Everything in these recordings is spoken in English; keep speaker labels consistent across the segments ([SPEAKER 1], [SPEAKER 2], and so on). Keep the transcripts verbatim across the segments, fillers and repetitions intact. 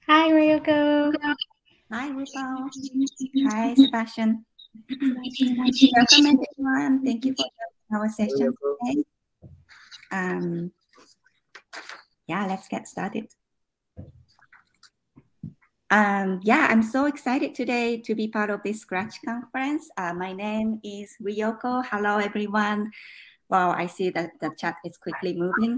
[SPEAKER 1] Hi, Ryoko.
[SPEAKER 2] Hi, Rupal. Hi, Sebastian. Welcome, everyone. Thank you for our session today. Um, yeah, let's get started. Um, yeah, I'm so excited today to be part of this Scratch conference. Uh, my name is Ryoko. Hello, everyone. Wow, I see that the chat is quickly moving.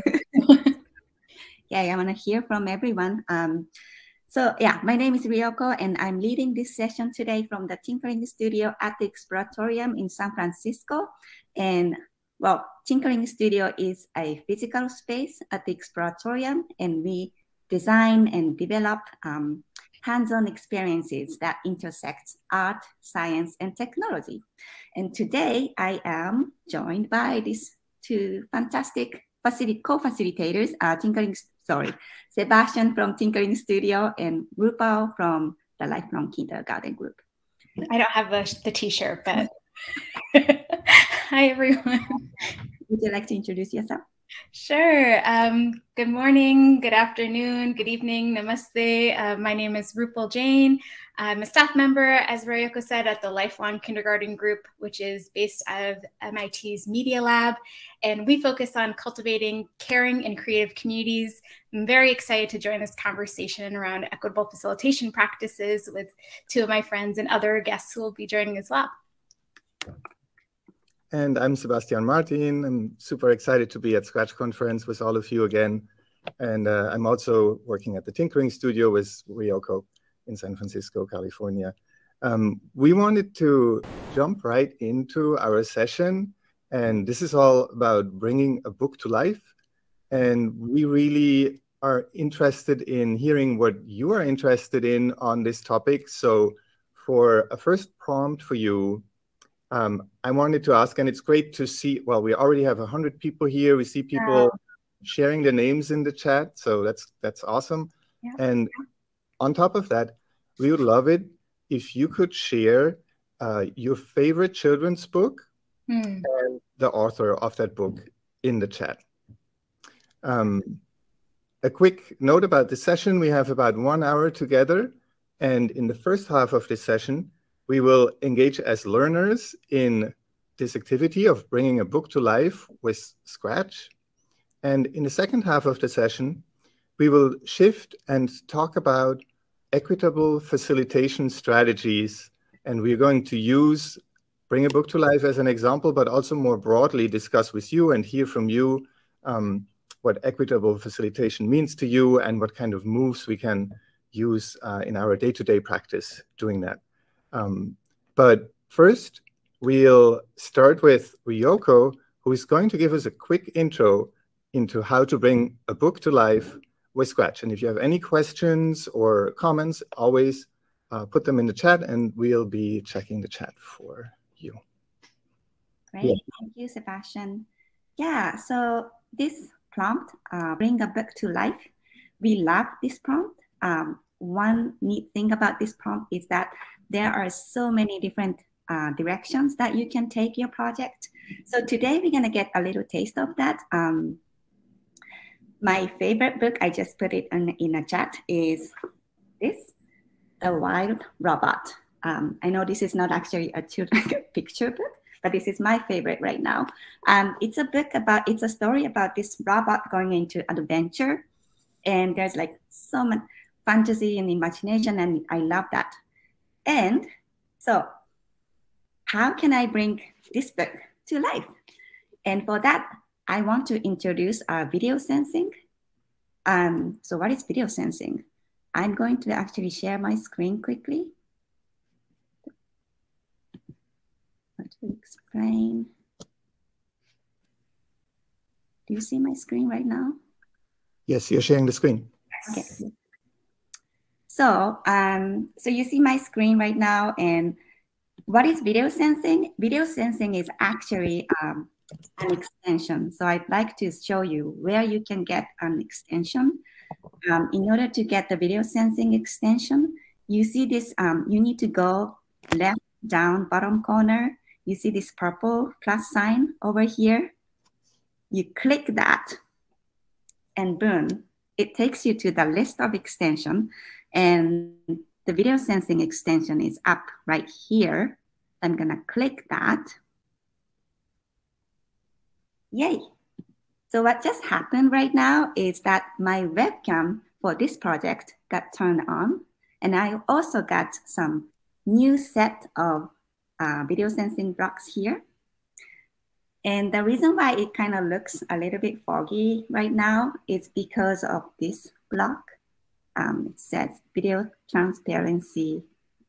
[SPEAKER 2] Yeah, I want to hear from everyone. Um, So yeah, my name is Ryoko, and I'm leading this session today from the Tinkering Studio at the Exploratorium in San Francisco. And well, Tinkering Studio is a physical space at the Exploratorium, and we design and develop um, hands-on experiences that intersect art, science, and technology. And today I am joined by these two fantastic co-facilitators, uh, Tinkering sorry, Sebastian from Tinkering Studio and Rupal from the Lifelong Kindergarten Group.
[SPEAKER 1] I don't have the, the t-shirt, but hi, everyone.
[SPEAKER 2] Would you like to introduce yourself?
[SPEAKER 1] Sure. Um, good morning, good afternoon, good evening, namaste. Uh, my name is Rupal Jain. I'm a staff member, as Ryoko said, at the Lifelong Kindergarten Group, which is based out of M I T's Media Lab. And we focus on cultivating caring and creative communities. I'm very excited to join this conversation around equitable facilitation practices with two of my friends and other guests who will be joining as well.
[SPEAKER 3] And I'm Sebastian Martin. I'm super excited to be at Scratch Conference with all of you again. And uh, I'm also working at the Tinkering Studio with Ryoko in San Francisco, California. Um, we wanted to jump right into our session. And this is all about bringing a book to life. And we really are interested in hearing what you are interested in on this topic. So for a first prompt for you, Um, I wanted to ask, and it's great to see, well, we already have one hundred people here. We see people wow. sharing their names in the chat, so that's that's awesome. Yeah. And on top of that, we would love it if you could share uh, your favorite children's book hmm. and the author of that book in the chat. Um, a quick note about the session, we have about one hour together, and in the first half of this session, we will engage as learners in this activity of bringing a book to life with Scratch. And in the second half of the session, we will shift and talk about equitable facilitation strategies. And we're going to use Bring a Book to Life as an example, but also more broadly discuss with you and hear from you um, what equitable facilitation means to you and what kind of moves we can use uh, in our day-to-day practice doing that. Um, but first, we'll start with Ryoko, who is going to give us a quick intro into how to bring a book to life with Scratch. And if you have any questions or comments, always uh, put them in the chat, and we'll be checking the chat for you.
[SPEAKER 2] Great, yeah. Thank you, Sebastian. Yeah, so this prompt, uh, bring a book to life, we love this prompt. Um, one neat thing about this prompt is that there are so many different uh, directions that you can take your project. So today we're going to get a little taste of that. Um, my favorite book, I just put it in, in a chat, is this, The Wild Robot. Um, I know this is not actually a picture book, but this is my favorite right now. Um, it's a book about, it's a story about this robot going into adventure. And there's like so much fantasy and imagination, and I love that. And so how can I bring this book to life? And for that, I want to introduce our video sensing. Um, so what is video sensing? I'm going to actually share my screen quickly. To explain. Do you see my screen right now?
[SPEAKER 3] Yes, you're sharing the screen.
[SPEAKER 2] Okay. So, um, so you see my screen right now, and what is video sensing? Video sensing is actually um, an extension. So I'd like to show you where you can get an extension. Um, in order to get the video sensing extension, you see this, um, you need to go left down bottom corner. You see this purple plus sign over here. You click that, and boom, it takes you to the list of extension, and the video sensing extension is up right here. I'm gonna click that. Yay. So what just happened right now is that my webcam for this project got turned on, and I also got some new set of uh, video sensing blocks here. And the reason why it kind of looks a little bit foggy right now is because of this block. Um, it says video transparency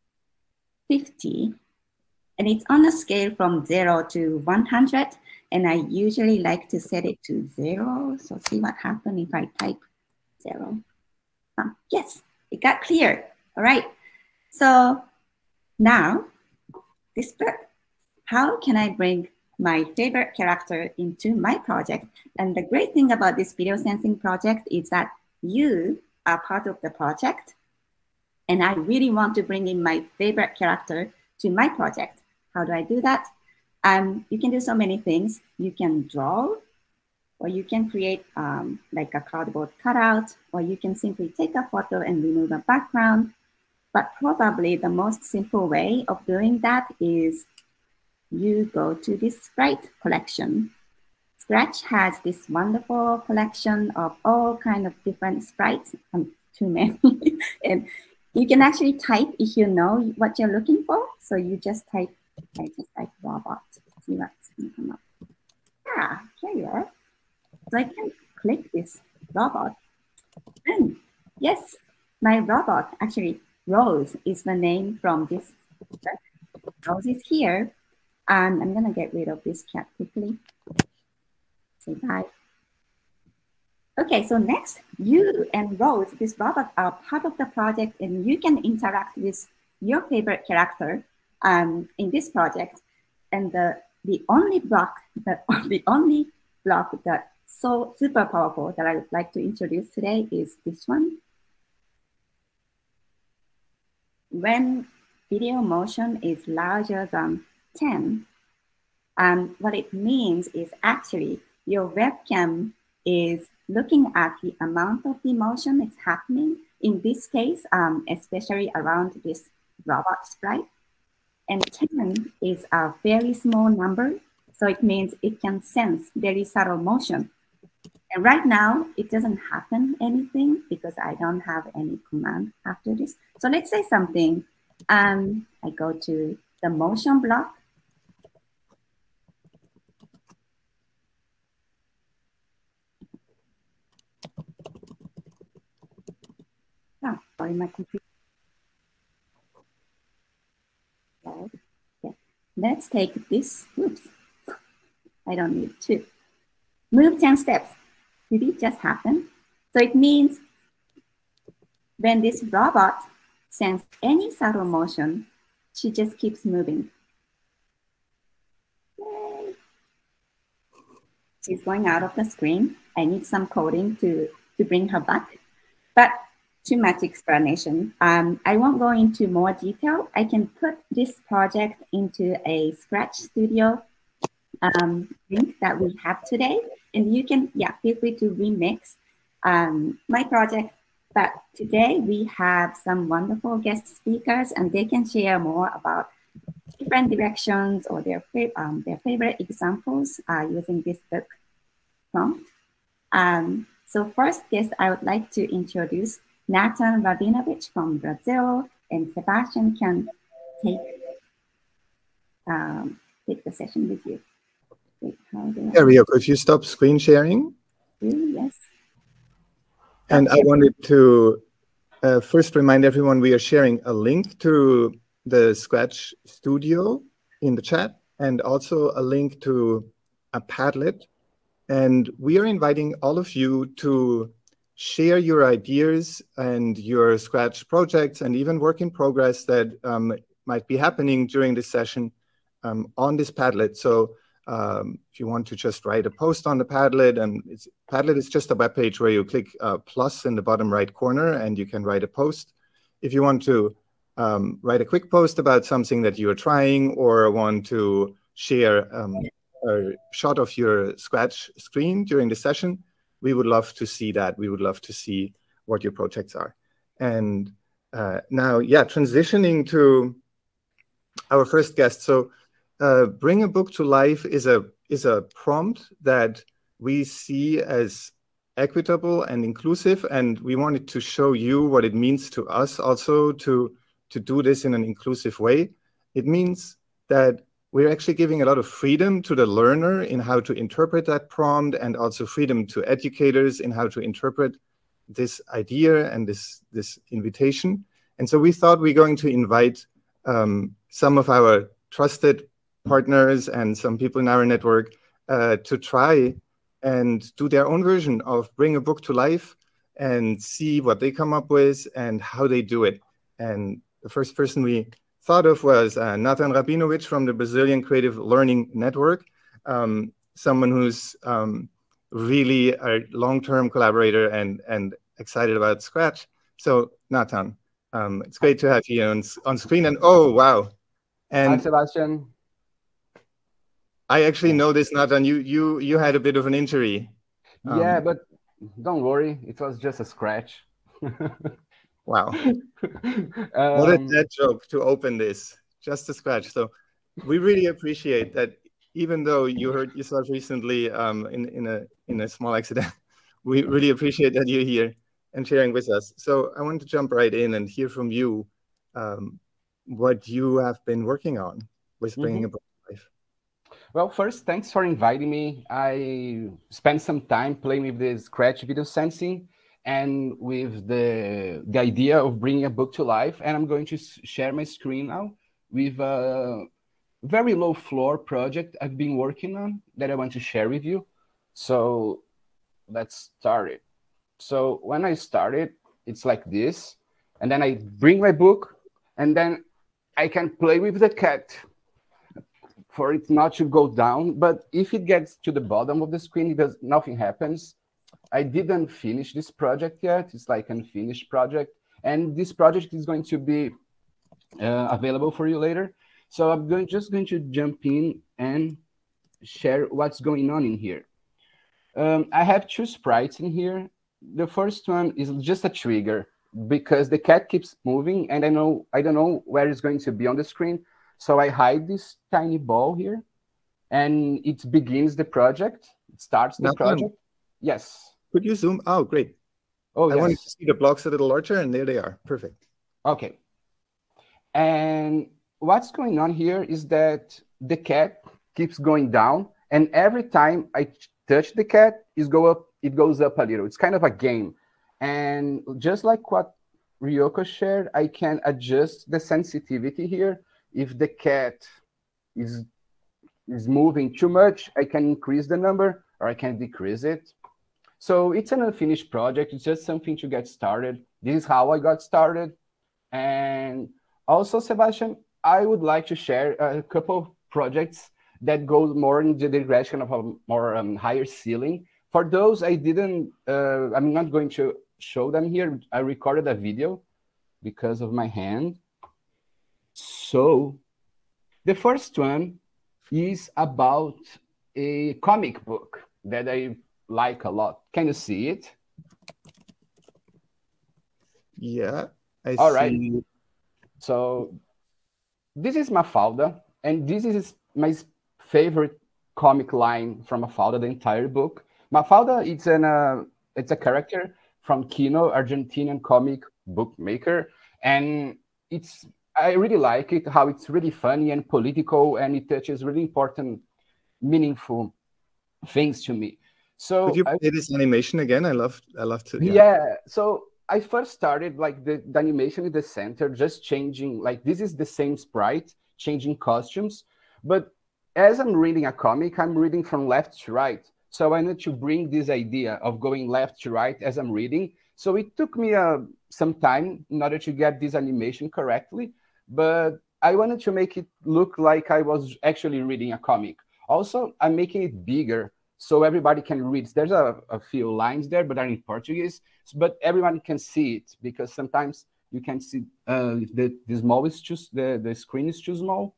[SPEAKER 2] fifty, and it's on a scale from zero to one hundred. And I usually like to set it to zero. So see what happens if I type zero. Um, yes, it got clear. All right. So now this book, how can I bring my favorite character into my project? And the great thing about this video sensing project is that you are part of the project. And I really want to bring in my favorite character to my project. How do I do that? Um, you can do so many things. You can draw, or you can create um, like a cardboard cutout, or you can simply take a photo and remove a background. But probably the most simple way of doing that is you go to this sprite collection. Scratch has this wonderful collection of all kinds of different sprites, um, too many. And you can actually type if you know what you're looking for. So you just type, I just type robot, see what's going to come up. Yeah, here you are. So I can click this robot. And yes, my robot, actually, Rose is the name from this. Rose is here. And I'm going to get rid of this cat quickly. Say bye. Okay, so next, you and Rose, this robot, are part of the project, and you can interact with your favorite character um, in this project. And the, the only block, that, the only block that's so super powerful that I would like to introduce today is this one. When video motion is larger than ten, um, what it means is actually your webcam is looking at the amount of the motion that's happening, in this case, um, especially around this robot sprite. And ten is a very small number, so it means it can sense very subtle motion. And right now, it doesn't happen anything because I don't have any command after this. So let's say something. Um, I go to the motion block. Oh, sorry, my computer. Okay. Let's take this. Oops. I don't need to. Move ten steps. Did it just happen? So it means when this robot senses any subtle motion, she just keeps moving. Yay. She's going out of the screen. I need some coding to, to bring her back. But too much explanation. Um, I won't go into more detail. I can put this project into a Scratch Studio um, link that we have today. And you can, yeah, feel free to remix um, my project. But today we have some wonderful guest speakers, and they can share more about different directions or their, um, their favorite examples uh, using this book prompt. Um, so first guest, I would like to introduce Nathan Rabinovich from Brazil, and Sebastian can take, um, take the session with you. Wait, how do I...
[SPEAKER 3] Yeah, Ryoko, if you stop screen sharing.
[SPEAKER 2] Yes.
[SPEAKER 3] And I wanted to uh, first remind everyone we are sharing a link to the Scratch Studio in the chat, and also a link to a Padlet. And we are inviting all of you to share your ideas and your Scratch projects and even work in progress that um, might be happening during this session um, on this Padlet. So um, if you want to just write a post on the Padlet, and it's, Padlet is just a web page where you click uh, plus in the bottom right corner and you can write a post. If you want to um, write a quick post about something that you are trying, or want to share um, a shot of your Scratch screen during the session, we would love to see that. We would love to see what your projects are. And uh, now, yeah, transitioning to our first guest. So uh, Bring a Book to Life is a, is a prompt that we see as equitable and inclusive, and we wanted to show you what it means to us also to, to do this in an inclusive way. It means that we're actually giving a lot of freedom to the learner in how to interpret that prompt, and also freedom to educators in how to interpret this idea and this, this invitation. And so we thought we're going to invite um, some of our trusted partners and some people in our network uh, to try and do their own version of Bring a Book to Life and see what they come up with and how they do it. And the first person we thought of was uh, Nathan Rabinovich from the Brazilian Creative Learning Network, um, someone who's um, really a long-term collaborator and, and excited about Scratch. So Nathan, um, it's great to have you on, on screen. And oh, wow. And
[SPEAKER 4] Hi, Sebastian.
[SPEAKER 3] I actually know this, Nathan. You, you, you had a bit of an injury.
[SPEAKER 4] Yeah,
[SPEAKER 3] um,
[SPEAKER 4] but don't worry. It was just a scratch.
[SPEAKER 3] Wow.
[SPEAKER 4] um,
[SPEAKER 3] What a dead joke to open this, just a scratch. So we really appreciate that, even though you hurt yourself recently um, in, in, a, in a small accident, we really appreciate that you're here and sharing with us. So I want to jump right in and hear from you um, what you have been working on with Bringing mm-hmm. a Book to Life.
[SPEAKER 4] Well, first, thanks for inviting me. I spent some time playing with the Scratch video sensing and with the, the idea of bringing a book to life. And I'm going to share my screen now with a very low floor project I've been working on that I want to share with you. So let's start it. So when I started, it's like this. And then I bring my book, and then I can play with the cat for it not to go down. But if it gets to the bottom of the screen, it does, nothing happens. I didn't finish this project yet. It's like an unfinished project. And this project is going to be uh, available for you later. So I'm going, just going to jump in and share what's going on in here. Um, I have two sprites in here. The first one is just a trigger because the cat keeps moving and I know I don't know where it's going to be on the screen. So I hide this tiny ball here and it begins the project. It starts the
[SPEAKER 3] Not
[SPEAKER 4] project.
[SPEAKER 3] Fun.
[SPEAKER 4] Yes.
[SPEAKER 3] Could you zoom? Oh, great.
[SPEAKER 4] Oh,
[SPEAKER 3] I
[SPEAKER 4] yes.
[SPEAKER 3] wanted to see the blocks a little larger, and there they are. Perfect.
[SPEAKER 4] Okay. And what's going on here is that the cat keeps going down, and every time I touch the cat, it go up. It goes up a little. It's kind of a game. And just like what Ryoko shared, I can adjust the sensitivity here. If the cat is is moving too much, I can increase the number, or I can decrease it. So it's an unfinished project. It's just something to get started. This is how I got started. And also, Sebastian, I would like to share a couple of projects that go more in the direction of a more um, higher ceiling. For those, I didn't, uh, I'm not going to show them here. I recorded a video because of my hand. So the first one is about a comic book that I like a lot. Can you see it?
[SPEAKER 3] Yeah, I
[SPEAKER 4] All
[SPEAKER 3] see.
[SPEAKER 4] right. So this is Mafalda, and this is my favorite comic line from Mafalda, the entire book. Mafalda, it's an uh, it's a character from Kino, Argentinian comic book maker, and it's I really like it, how it's really funny and political, and it touches really important, meaningful things to me. So
[SPEAKER 3] could you play
[SPEAKER 4] I,
[SPEAKER 3] this animation again? I love, I love to.
[SPEAKER 4] Yeah. yeah. So I first started like the, the animation in the center, just changing, like this is the same sprite, changing costumes. But as I'm reading a comic, I'm reading from left to right. So I wanted to bring this idea of going left to right as I'm reading. So it took me uh, some time in order to get this animation correctly. But I wanted to make it look like I was actually reading a comic. Also, I'm making it bigger so everybody can read. There's a, a few lines there, but they're in Portuguese. But everyone can see it because sometimes you can see uh, the, the small is too, the, the screen is too small.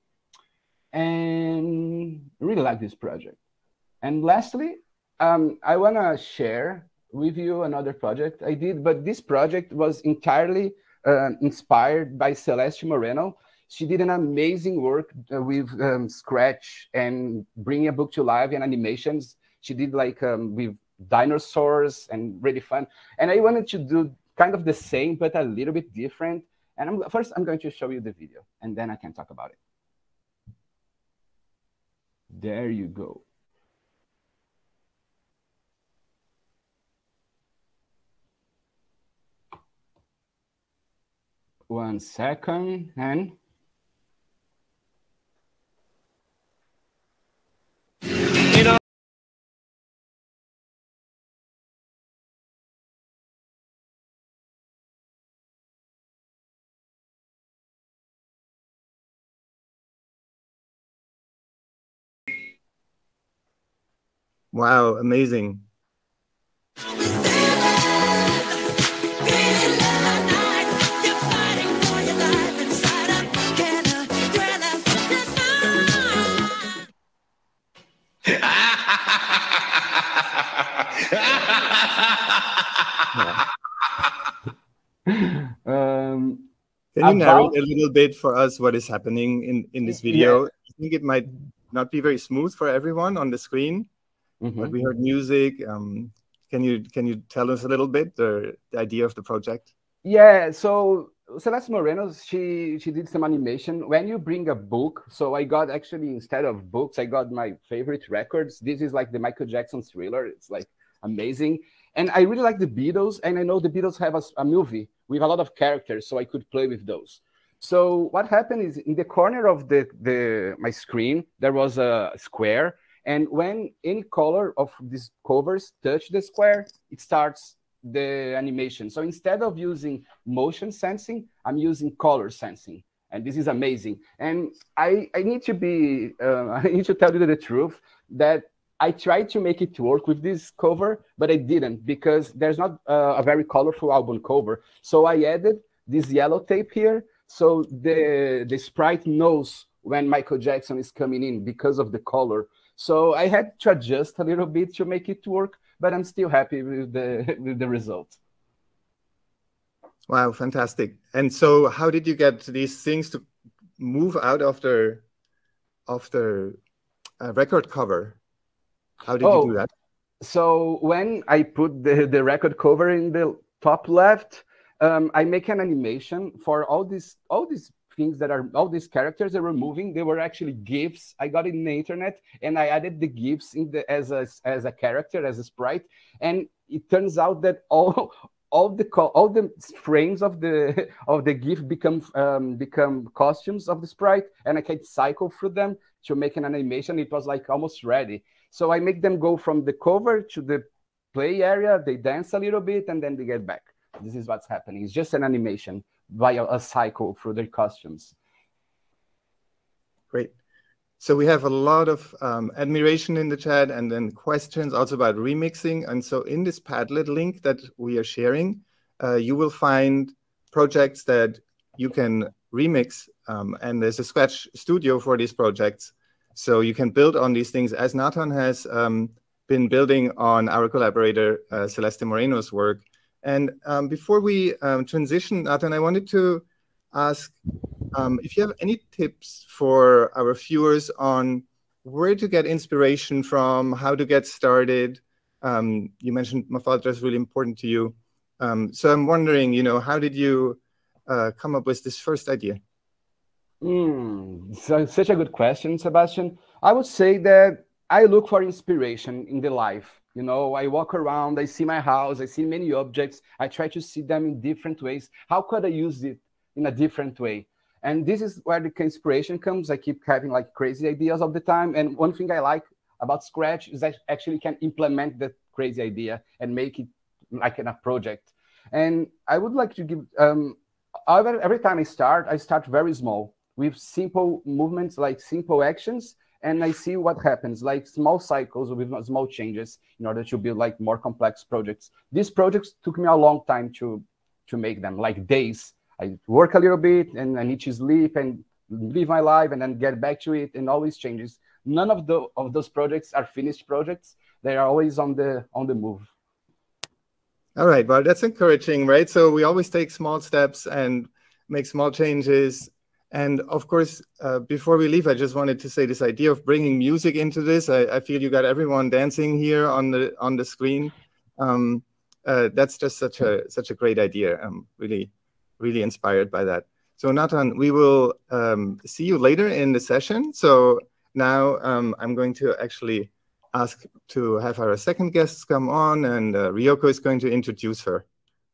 [SPEAKER 4] And I really like this project. And lastly, um, I want to share with you another project I did, but this project was entirely uh, inspired by Celeste Moreno. She did an amazing work uh, with um, Scratch and bringing a book to life and animations. She did like um, with dinosaurs and really fun. And I wanted to do kind of the same, but a little bit different. And I'm, first, I'm going to show you the video, and then I can talk about it. There you go. One second, and
[SPEAKER 3] wow, amazing.
[SPEAKER 4] um,
[SPEAKER 3] Can you narrate a little bit for us what is happening in, in this video?
[SPEAKER 4] Yeah.
[SPEAKER 3] I think it might not be very smooth for everyone on the screen, mm-hmm. but we heard music. Um, can you can you tell us a little bit the, the idea of the project?
[SPEAKER 4] Yeah, so Celeste Moreno, she she did some animation. When you bring a book, so I got actually, instead of books, I got my favorite records. This is like the Michael Jackson Thriller. It's like amazing. And I really like the Beatles, and I know the Beatles have a, a movie with a lot of characters, so I could play with those. So what happened is in the corner of the, the my screen, there was a square, and when any color of these covers touch the square, it starts the animation. So instead of using motion sensing, I'm using color sensing, and this is amazing. And I, I need to be, uh, I need to tell you the truth that I tried to make it work with this cover, but I didn't, because there's not uh, a very colorful album cover. So I added this yellow tape here, so the, the sprite knows when Michael Jackson is coming in because of the color. So I had to adjust a little bit to make it work, but I'm still happy with the, with the result.
[SPEAKER 3] Wow, fantastic. And so how did you get these things to move out of the, of the uh, record cover? How did oh, you do that?
[SPEAKER 4] So when I put the, the record cover in the top left, um, I make an animation for all these all these things that are, all these characters that were moving. They were actually GIFs. I got it in the internet, and I added the GIFs in the, as, a, as a character, as a sprite. And it turns out that all all the all the frames of the of the GIF become um, become costumes of the sprite, and I can cycle through them to make an animation. It was like almost ready. So I make them go from the cover to the play area, they dance a little bit, and then they get back. This is what's happening. It's just an animation via a cycle through their costumes.
[SPEAKER 3] Great. So we have a lot of um, admiration in the chat, and then questions also about remixing. And so in this Padlet link that we are sharing, uh, you will find projects that you can remix, um, and there's a Scratch studio for these projects. So you can build on these things, as Nathan has um, been building on our collaborator, uh, Celeste Moreno's work. And um, before we um, transition, Nathan, I wanted to ask um, if you have any tips for our viewers on where to get inspiration from, how to get started. Um, you mentioned Mafalda is really important to you. Um, so I'm wondering, you know, how did you uh, come up with this first idea?
[SPEAKER 4] Mm, so, such a good question, Sebastian. I would say that I look for inspiration in the life. You know, I walk around, I see my house, I see many objects. I try to see them in different ways. How could I use it in a different way? And this is where the inspiration comes. I keep having like crazy ideas all the time. And one thing I like about Scratch is that I actually can implement that crazy idea and make it like in a project. And I would like to give, um, every, every time I start, I start very small, with simple movements, like simple actions, and I see what happens, like small cycles with small changes in order to build like more complex projects. These projects took me a long time to, to make them, like days. I work a little bit, and I need to sleep and live my life and then get back to it, and always changes. None of, the, of those projects are finished projects. They are always on the, on the move.
[SPEAKER 3] All right, well, that's encouraging, right? So we always take small steps and make small changes. And of course, uh, before we leave, I just wanted to say this idea of bringing music into this. I, I feel you got everyone dancing here on the on the screen. Um, uh, that's just such a such a great idea. I'm really, really inspired by that. So Nathan, we will um, see you later in the session. So now um, I'm going to actually ask to have our second guest come on, and uh, Ryoko is going to introduce her.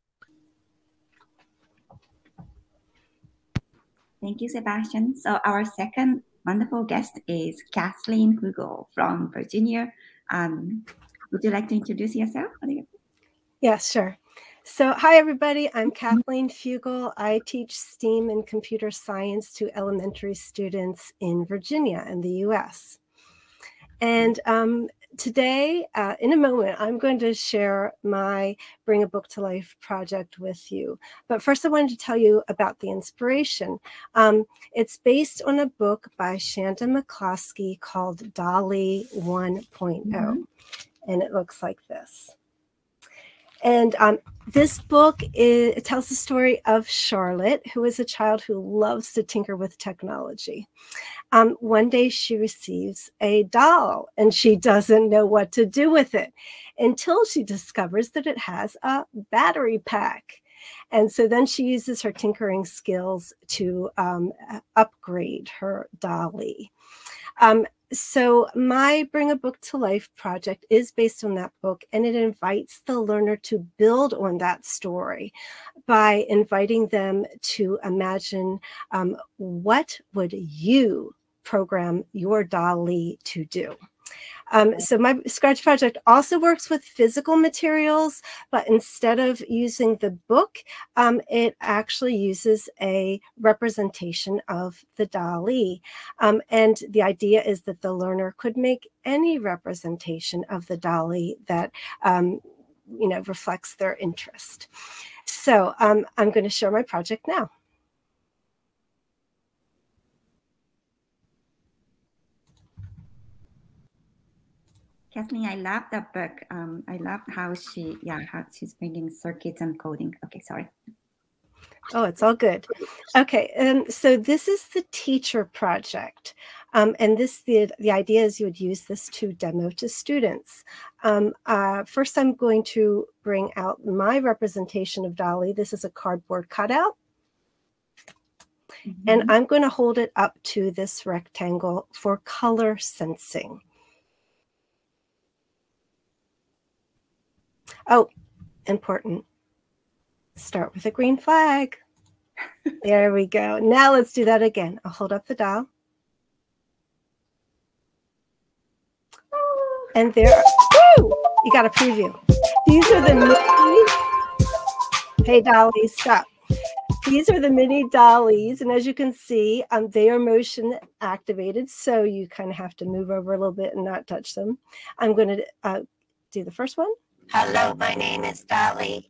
[SPEAKER 2] Thank you, Sebastian. So our second wonderful guest is Kathleen Hugel from Virginia. Um, would you like to introduce yourself?
[SPEAKER 5] Yes, sure. So hi, everybody. I'm Kathleen Fugel. I teach STEAM and computer science to elementary students in Virginia in the U S. And um, today, uh, in a moment, I'm going to share my Bring a Book to Life project with you. But first, I wanted to tell you about the inspiration. Um, it's based on a book by Shanda McCloskey called DALL-E one point oh, mm-hmm. and it looks like this. And um, this book is, it tells the story of Charlotte, who is a child who loves to tinker with technology. Um, one day she receives a doll and she doesn't know what to do with it until she discovers that it has a battery pack. And so then she uses her tinkering skills to um, upgrade her dolly. Um, So my Bring a Book to Life project is based on that book, and it invites the learner to build on that story by inviting them to imagine um, what would you program your dolly to do. Um, so my Scratch project also works with physical materials, but instead of using the book, um, it actually uses a representation of the dolly. Um, and the idea is that the learner could make any representation of the dolly that um, you know, reflects their interest. So um, I'm going to share my project now.
[SPEAKER 2] Kathleen, I love that book. Um, I love how she, yeah, how she's bringing circuits and coding. Okay, sorry.
[SPEAKER 5] Oh, it's all good. Okay, and so this is the teacher project. Um, and this, the, the idea is you would use this to demo to students. Um, uh, first, I'm going to bring out my representation of dolly. This is a cardboard cutout. Mm-hmm. And I'm going to hold it up to this rectangle for color sensing. Oh, important. Start with a green flag. There we go. Now let's do that again. I'll hold up the doll. And there, woo, you got a preview. These are the mini, hey dolly, stop. These are the mini dollies. And as you can see, um, they are motion activated. So you kind of have to move over a little bit and not touch them. I'm going to uh, do the first one.
[SPEAKER 6] Hello, my name is Dolly.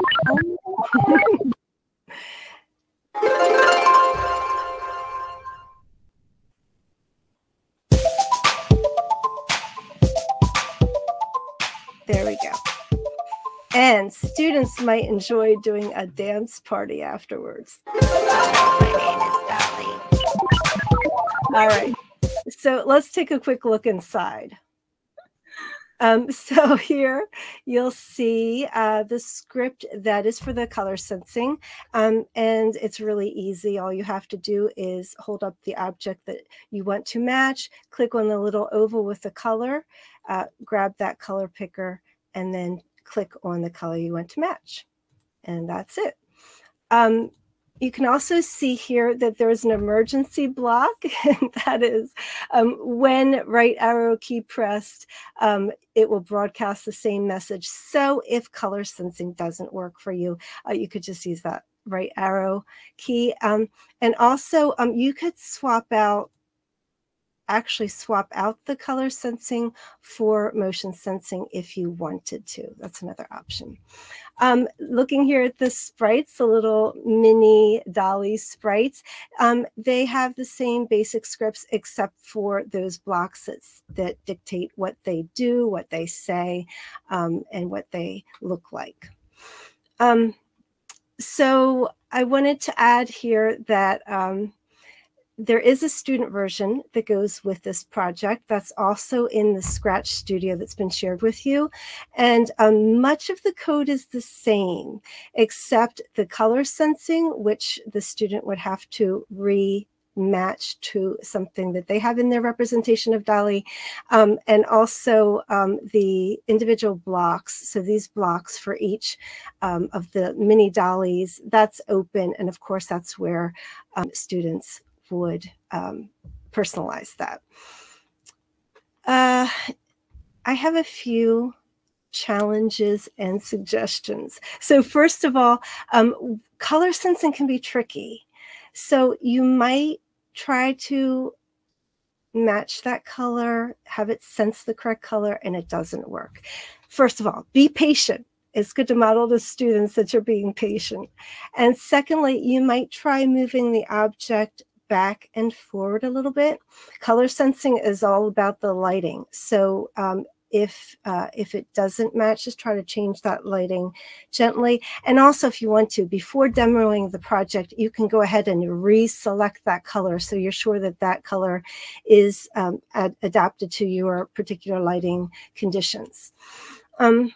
[SPEAKER 5] There we go. And students might enjoy doing a dance party afterwards.
[SPEAKER 6] Hello, my name is Dolly.
[SPEAKER 5] All right. So let's take a quick look inside. Um, so here you'll see uh, the script that is for the color sensing, um, and it's really easy. All you have to do is hold up the object that you want to match, click on the little oval with the color, uh, grab that color picker, and then click on the color you want to match. And that's it. Um, You can also see here that there's an emergency block, and that is um, when right arrow key pressed, um, it will broadcast the same message. So if color sensing doesn't work for you, uh, you could just use that right arrow key. Um, and also um, you could swap out actually swap out the color sensing for motion sensing if you wanted to. That's another option. Um, looking here at the sprites, the little mini dolly sprites, um, they have the same basic scripts except for those blocks that, that dictate what they do, what they say, um, and what they look like. Um, so I wanted to add here that um, there is a student version that goes with this project that's also in the Scratch Studio that's been shared with you. And um, much of the code is the same, except the color sensing, which the student would have to re match to something that they have in their representation of DALL-E, um, and also um, the individual blocks. So these blocks for each um, of the mini DALL-Es, that's open. And of course, that's where um, students would um, personalize that. Uh, I have a few challenges and suggestions. So first of all, um, color sensing can be tricky. So you might try to match that color, have it sense the correct color, and it doesn't work. First of all, be patient. It's good to model to students that you're being patient. And secondly, you might try moving the object back and forward a little bit. Color sensing is all about the lighting. So um, if uh, if it doesn't match, just try to change that lighting gently. And also, if you want to, before demoing the project, you can go ahead and reselect that color so you're sure that that color is um, ad adapted to your particular lighting conditions. Um,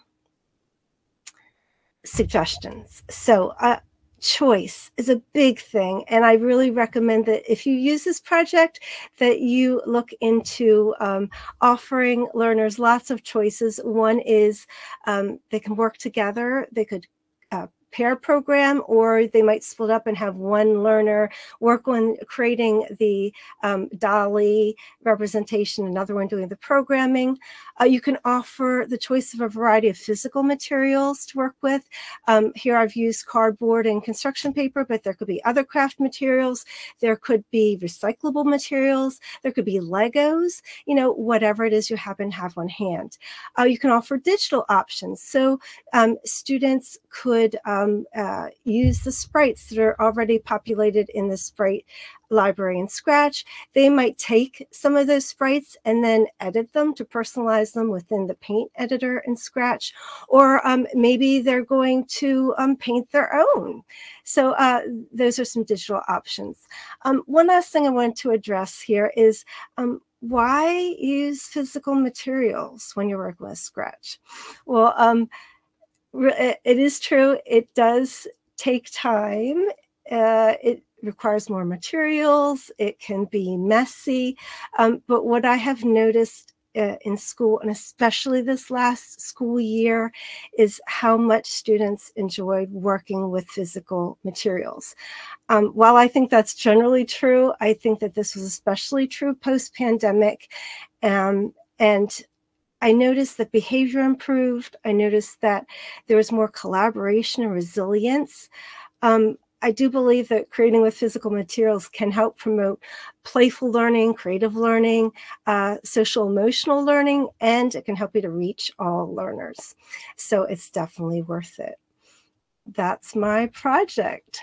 [SPEAKER 5] suggestions. So uh, choice is a big thing, and I really recommend that if you use this project, that you look into um, offering learners lots of choices. One is um, they can work together. They could uh, pair program, or they might split up and have one learner work on creating the um, DALL-E representation, another one doing the programming. Uh, you can offer the choice of a variety of physical materials to work with. Um, here I've used cardboard and construction paper, but there could be other craft materials. There could be recyclable materials. There could be Legos, you know, whatever it is you happen to have on hand. Uh, you can offer digital options. So um, students could um, uh, use the sprites that are already populated in the sprite library in Scratch. They might take some of those sprites and then edit them to personalize them within the paint editor in Scratch, or um, maybe they're going to um, paint their own. So uh, those are some digital options. Um, one last thing I wanted to address here is um, why use physical materials when you're working with Scratch? Well, um, it is true, it does take time. Uh, it requires more materials. It can be messy. Um, but what I have noticed uh, in school, and especially this last school year, is how much students enjoyed working with physical materials. Um, while I think that's generally true, I think that this was especially true post-pandemic. Um, and I noticed that behavior improved. I noticed that there was more collaboration and resilience. Um, I do believe that creating with physical materials can help promote playful learning, creative learning, uh, social emotional learning, and it can help you to reach all learners. So it's definitely worth it. That's my project.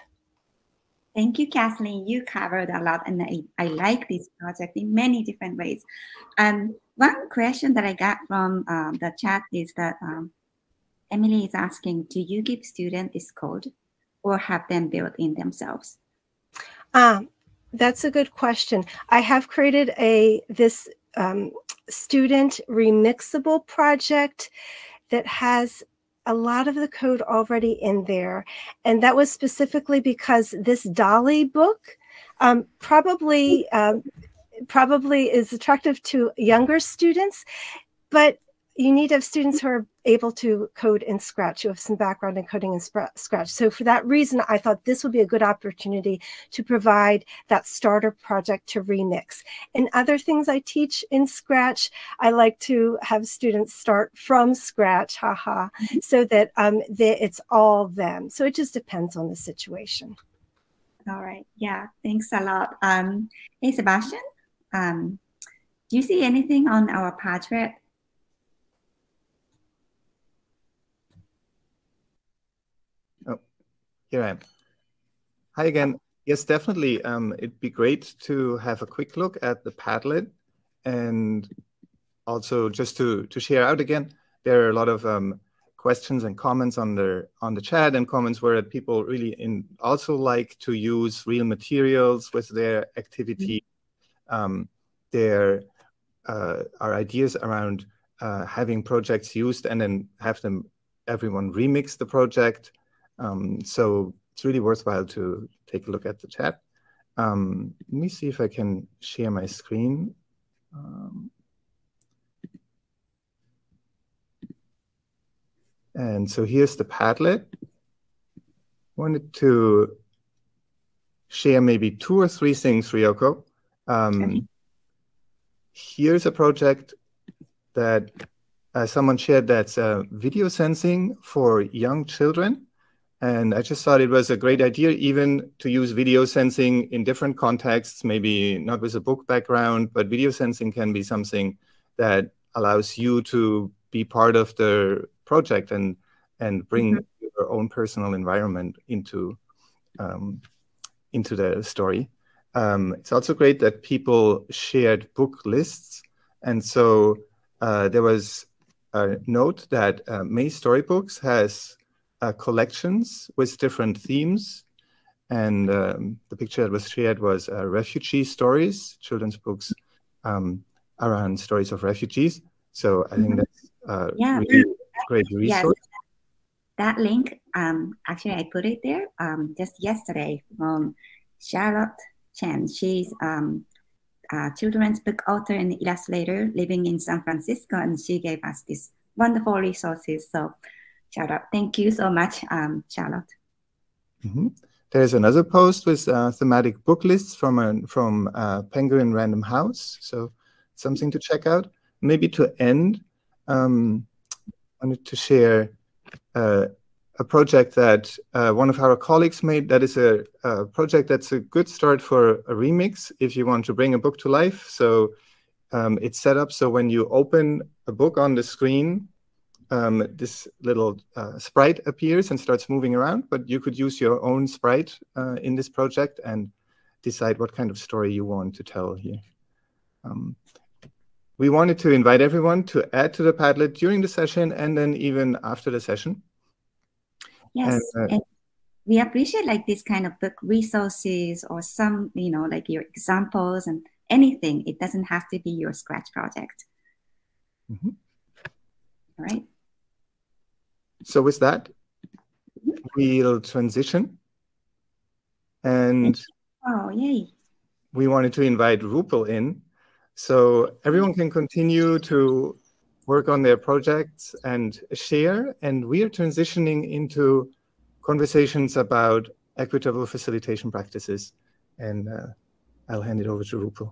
[SPEAKER 2] Thank you, Kathleen. You covered a lot, and I, I like this project in many different ways. Um, one question that I got from um, the chat is that um, Emily is asking, do you give students this code or have them build in themselves?
[SPEAKER 5] Um, that's a good question. I have created a this um, student remixable project that has a lot of the code already in there. And that was specifically because this DALL-E book um, probably, um, probably is attractive to younger students, but you need to have students who are able to code in Scratch, who have some background in coding in Scratch. So for that reason, I thought this would be a good opportunity to provide that starter project to remix. And other things I teach in Scratch, I like to have students start from scratch, haha, so that um, they, it's all them. So it just depends on the situation.
[SPEAKER 2] All right. Yeah, thanks a lot. Um, hey, Sebastian, um, do you see anything on our project?
[SPEAKER 3] Here I am. Hi again. Yes, definitely. Um, it'd be great to have a quick look at the Padlet, and also just to, to share out again, there are a lot of um, questions and comments on the on the chat, and comments were that people really in also like to use real materials with their activity. Mm-hmm. um, there uh, are ideas around uh, having projects used and then have them everyone remix the project. Um, so it's really worthwhile to take a look at the chat. Um, let me see if I can share my screen. Um, and so here's the Padlet. Wanted to share maybe two or three things, Ryoko. Um, okay. Here's a project that uh, someone shared that's uh, video sensing for young children. And I just thought it was a great idea even to use video sensing in different contexts, maybe not with a book background, but video sensing can be something that allows you to be part of the project and, and bring mm-hmm. your own personal environment into, um, into the story. Um, it's also great that people shared book lists. And so uh, there was a note that uh, May Storybooks has Uh, collections with different themes, and um, the picture that was shared was uh, refugee stories, children's books um, around stories of refugees. So I think that's uh,
[SPEAKER 2] yeah.
[SPEAKER 3] really great resource.
[SPEAKER 2] Yes. That link, um, actually I put it there um, just yesterday from Charlotte Chen. She's um, a children's book author and illustrator living in San Francisco, and she gave us these wonderful resources. So shout out. Thank you so much, um, Charlotte.
[SPEAKER 3] Mm-hmm. There's another post with uh, thematic book lists from a, from uh, Penguin Random House. So something to check out. Maybe to end, um, I wanted to share uh, a project that uh, one of our colleagues made. That is a, a project that's a good start for a remix if you want to bring a book to life. So um, it's set up so when you open a book on the screen, Um, this little uh, sprite appears and starts moving around, but you could use your own sprite uh, in this project and decide what kind of story you want to tell here. Um, we wanted to invite everyone to add to the Padlet during the session and then even after the session.
[SPEAKER 2] Yes, and, uh, and we appreciate like this kind of book resources or some, you know, like your examples and anything. It doesn't have to be your Scratch project.
[SPEAKER 3] Mm-hmm.
[SPEAKER 2] All right.
[SPEAKER 3] So with that, we'll transition. And
[SPEAKER 2] oh, yay.
[SPEAKER 3] We wanted to invite Rupal in. So everyone can continue to work on their projects and share. And we are transitioning into conversations about equitable facilitation practices. And uh, I'll hand it over to Rupal.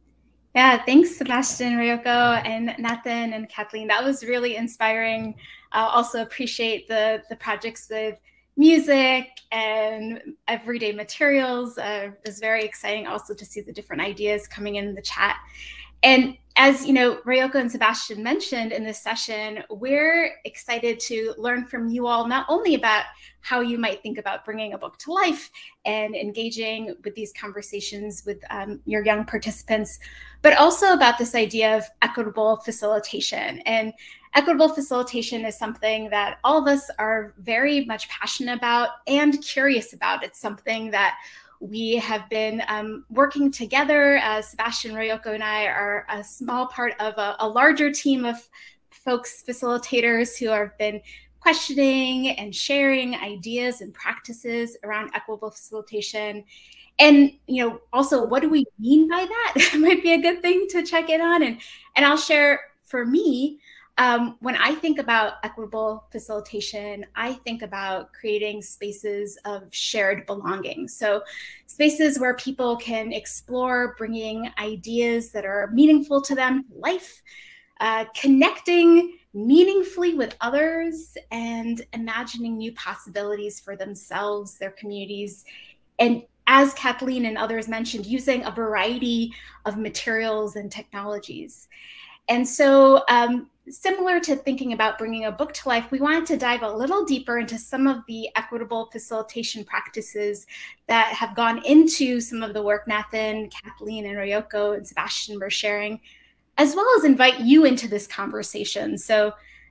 [SPEAKER 1] Yeah, thanks, Sebastian, Ryoko, and Nathan, and Kathleen. That was really inspiring. I uh, also appreciate the, the projects with music and everyday materials. Uh, it was very exciting also to see the different ideas coming in the chat. And as you know, Ryoko and Sebastian mentioned in this session, we're excited to learn from you all not only about how you might think about bringing a book to life and engaging with these conversations with um, your young participants, but also about this idea of equitable facilitation. And equitable facilitation is something that all of us are very much passionate about and curious about. It's something that we have been um, working together. Uh, Sebastian, Ryoko, and I are a small part of a, a larger team of folks, facilitators, who have been questioning and sharing ideas and practices around equitable facilitation. And, you know, also, what do we mean by that? It might be a good thing to check in on. And, and I'll share, for me, Um, when I think about equitable facilitation, I think about creating spaces of shared belonging. So spaces where people can explore bringing ideas that are meaningful to them to life, uh, connecting meaningfully with others, and imagining new possibilities for themselves, their communities. And as Kathleen and others mentioned, using a variety of materials and technologies. And so um, similar to thinking about bringing a book to life, we wanted to dive a little deeper into some of the equitable facilitation practices that have gone into some of the work Nathan, Kathleen, and Ryoko and Sebastian were sharing, as well as invite you into this conversation. So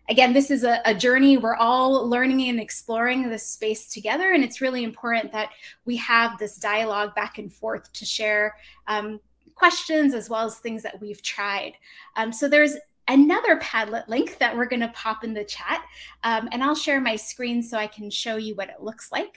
[SPEAKER 1] again, this is a, a journey. We're all learning and exploring this space together, and it's really important that we have this dialogue back and forth to share um, questions as well as things that we've tried. Um, so there's another Padlet link that we're going to pop in the chat, um, and I'll share my screen so I can show you what it looks like.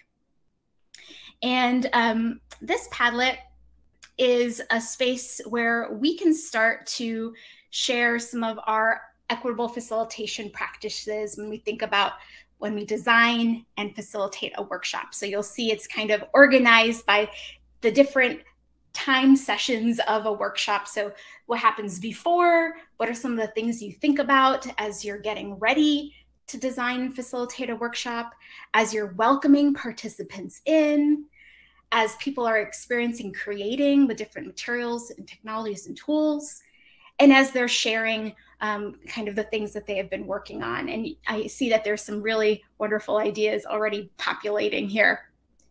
[SPEAKER 1] And um, this Padlet is a space where we can start to share some of our equitable facilitation practices when we think about when we design and facilitate a workshop. So you'll see it's kind of organized by the different time sessions of a workshop. So what happens before? What are some of the things you think about as you're getting ready to design and facilitate a workshop, as you're welcoming participants in, as people are experiencing creating with different materials and technologies and tools, and as they're sharing um, kind of the things that they have been working on. And I see that there's some really wonderful ideas already populating here.